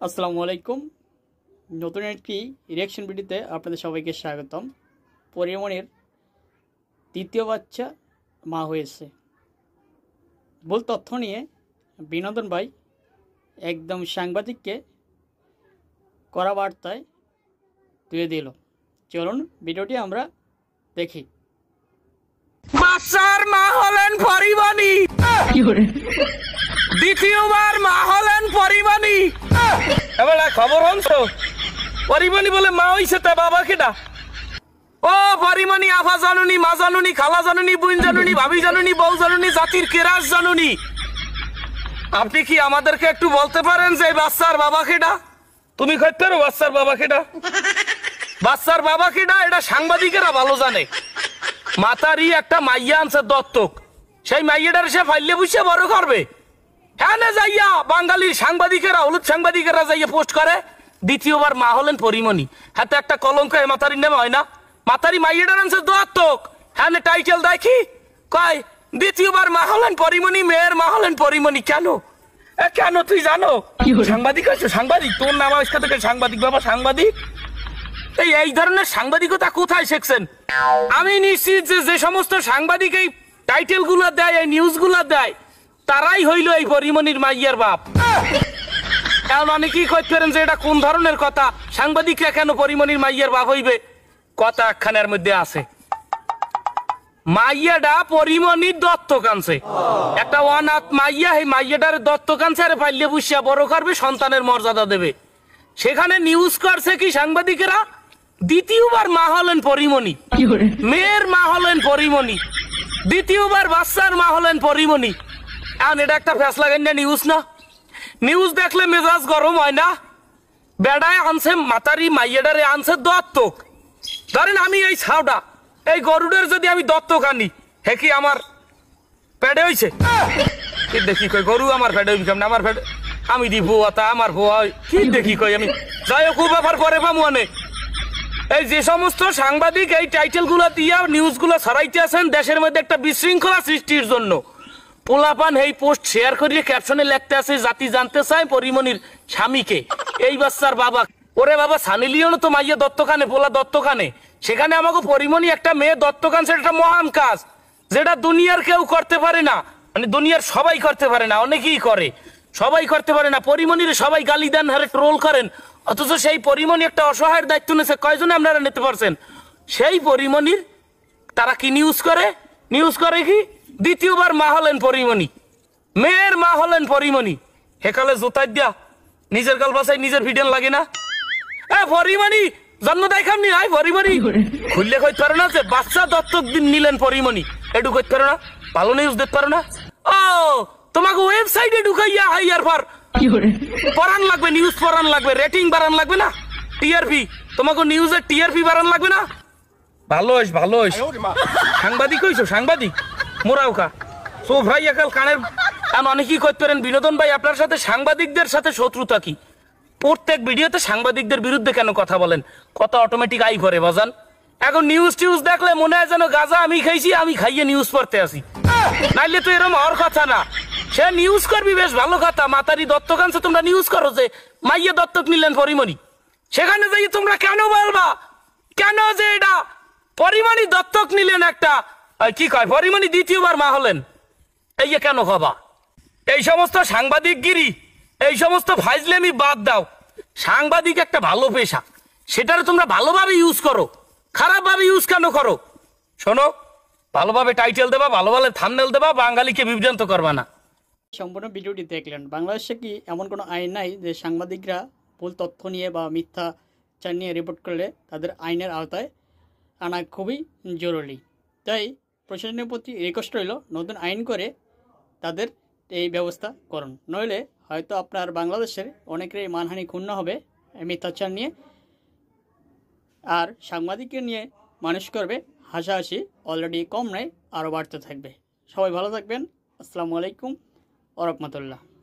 আসসালামু আলাইকুম। নতুন একটি রিঅ্যাকশন ভিডিওতে আপনাদের সবাইকে স্বাগতম। পরিমণির দ্বিতীয় বাচ্চা মা হয়েছে। ভুল তথ্য নিয়ে বিনোদন ভাই একদম সাংবাদিককে কড়া বার্তায় তুলে দিল। চলুন ভিডিওটি আমরা দেখি। বাচ্চার মা হলেন পরিমণি, দ্বিতীয়বার মা হলেন পরিমণি। এবার খবর হনছো পরিমণি বলে মা হইছে, তা বাবা কেডা? ও পরিমণি আফা জানুনি, মা জানুনি, খালা জানুনি, বোন জানুনি, ভাবি জানুনি, বউ জানুনি, জাতির কেরাস জানুনি। আপনি কি আমাদেরকে একটু বলতে পারেন যে এই বাচ্চার বাবা কেডা? তুমি কইতে পারো বাচ্চার বাবা কেডা? বাচ্চার বাবা কেডা এটা সাংবাদিকেরা ভালো জানে। মাতারি একটা মাইয়া আনছে দত্তক, সেই মাইয়াটার সে ফাইলে বুঝে বড় করবে। হ্যাঁ না যাইয়া বাঙালি সাংবাদিকেরা, হলুদ সাংবাদিকেরা যাইয়া পোস্ট করে দ্বিতীয়বার মা হলেন পরিমণি। হ্যাঁ তো একটা কলঙ্ক এ মাতারির নামে হয় না? মাতারি মাইয়াটার আনছে দত্তক, হ্যাঁ না টাইটেল দেখি কয় দ্বিতীয়বার মা হলেন পরিমণি, মেয়ের মা হলেন পরিমণি। কেন কেন তুই জানো? সাংবাদিক আছো, সাংবাদিক তোর নাম আজকে থেকে সাংবাদিক। বাবা সাংবাদিক, এই ধরনের সাংবাদিকতা কোথায় শিখছেন? আমি নিশ্চিত যে যে সমস্ত সাংবাদিক এই টাইটেল গুলা দেয়, এই নিউজ গুলা দেয়, তারাই হইল এই পরিমণির মাইয়ার বাপ। কারণ অনেকেই কইতে পারেন যে এটা কোন ধরনের কথা, সাংবাদিকরা কেন পরিমণির মাইয়ার বাপ হইবে? কথা একখানের মধ্যে আছে। মাইয়াটা পরিমণির দত্তক আনছে, একটা অনাথ মাইয়া। এই মাইয়াটার দত্তক আনছে, আরে পাইলে বুঝিয়া বড় করবে, সন্তানের মর্যাদা দেবে। সেখানে নিউজ করছে কি সাংবাদিকেরা, দ্বিতীয়বার মা হলেন পরিমণি, মেয়ের মা হলেন পরিমণি, দ্বিতীয়বার বাচ্চার মা হলেন পরিমণি। এখন এটা একটা ফেসলা গান্না নিউজ না? নিউজ দেখলে মেজাজ গরম হয় না? বেড়ায় আনছে মাতারি মাইয়াডারে আনছে দত্তক। ধরেন আমি এই ছাউডা, এই গরুডের যদি আমি দত্তক আনি, হে কি আমার পেটে হইছে? কি দেখি কই গরু আমার পেটে হইবে কেমন? আমার পেটে আমি দি ভুয়া, তা আমার ভুয়া কি দেখি কই আমি? যাই হোক ব্যাপার পরে পাবো অনেক। এই যে সমস্ত সাংবাদিক এই টাইটেল গুলা দিয়া নিউজ গুলো ছড়াইতে আছেন দেশের মধ্যে একটা বিশৃঙ্খলা সৃষ্টির জন্য, পোলাপান এই পোস্ট শেয়ার করিয়ে ক্যাপশনে লিখতে আছে জাতি জানতে চায় পরিমণির স্বামীকে, এই বাচ্চার বাবা। ওরে বাবা, সানি লিওনও তো মাইয়া দত্তখানে, পোলা দত্তখানে, সেখানে আমাকে পরিমণি একটা মেয়ে দত্তখান, সেটা একটা মহান কাজ যেটা দুনিয়ার কেউ করতে পারে না। মানে দুনিয়ার সবাই করতে পারে না, অনেকেই করে, সবাই করতে পারে না। পরিমণির সবাই গালি দেন, হারে ট্রোল করেন, অথচ সেই পরিমণি একটা অসহায়ের দায়িত্ব নিয়েছে। কয়জনে আপনারা নিতে পারছেন? সেই পরিমণির তারা কি নিউজ করে? নিউজ করে কি দ্বিতীয়বার মা হলেন পরিমণি, মেয়ের মা হলেন পরিমণি। হেকালে জোতাই দিয়া নিজের গাল বাসায় নিজের ভিডিও লাগে না? পরিমণি জন্ম দেখাম নি, আয় পরিমণি খুললে কইতে পারো না যে বাচ্চা দত্তক নিলেন পরিমণি? এটু কইতে পারো না? ভালো নিউজ দেখতে পারো না? ও তোমাকে ওয়েবসাইটে ঢুকাইয়া হাইয়ার পর পড়ান লাগবে, নিউজ পড়ান লাগবে, রেটিং বাড়ান লাগবে না? টিআরপি, তোমাকে নিউজের টিআরপি বাড়ান লাগবে না? ভালো হইস, ভালো হইস। সাংবাদিক হইছো, সাংবাদিক মোরাও কা সো ভাই একাল কানের। আমি অনেকেই করতে পারেন বিনোদন ভাই আপনার সাথে সাংবাদিকদের সাথে শত্রুতা কি? প্রত্যেক ভিডিওতে সাংবাদিকদের বিরুদ্ধে কেন কথা বলেন? কথা অটোমেটিক আই করে বাজান। এখন নিউজ টিউজ দেখলে মনে হয় যেন গাজা আমি খাইছি, আমি খাইয়ে নিউজ পড়তে আসি। নাইলে তো এরকম হওয়ার কথা না। সে নিউজ করবি, বেশ ভালো কথা। মাতারি দত্তক আনছে, তোমরা নিউজ করো যে মাইয়া দত্তক নিলেন পরিমণি। সেখানে যাই তোমরা কেন বলবা কেন যে এটা পরিমণি দত্তক নিলেন একটা, কি কয় পরিমণি দ্বিতীয়বার মা হলেন, এই যে কেন হবা? এই সমস্ত সাংবাদিকগিরি, এই সমস্ত ফাইজলেমি বাদ দাও। সাংবাদিক একটা ভালো পেশা, সেটারে তোমরা ভালোভাবে ইউজ করো, খারাপভাবে ইউজ কেন করো? শোনো, ভালোভাবে টাইটেল দেবা, ভালোভাবে থাম্বনেল দেবা, বাঙালিকে বিভ্রান্ত করবা না। সম্পূর্ণ ভিডিওটি দেখলেন। বাংলাদেশে কি এমন কোনো আইন নাই যে সাংবাদিকরা ভুল তথ্য নিয়ে বা মিথ্যাচার নিয়ে রিপোর্ট করলে তাদের আইনের আওতায় আনা খুবই জরুরি? তাই প্রশাসনের প্রতি রিকোয়েস্ট রইল, নতুন আইন করে তাদের এই ব্যবস্থা করুন, নইলে হয়তো আপনার বাংলাদেশের অনেকেরই মানহানি ক্ষুণ্ণ হবে মিথ্যাচার নিয়ে। আর সাংবাদিককে নিয়ে মানুষ করবে হাসাহাসি, অলরেডি কম নয়, আরও বাড়তে থাকবে। সবাই ভালো থাকবেন। আসসালামু আলাইকুম ওয়া রাহমাতুল্লাহ।